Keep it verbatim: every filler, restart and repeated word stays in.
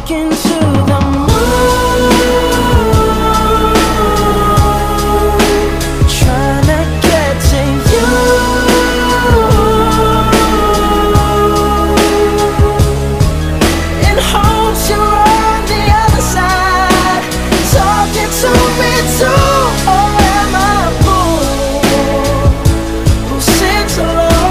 Talking to the moon, trying to get to you. In hopes you're on the other side, talking to me too.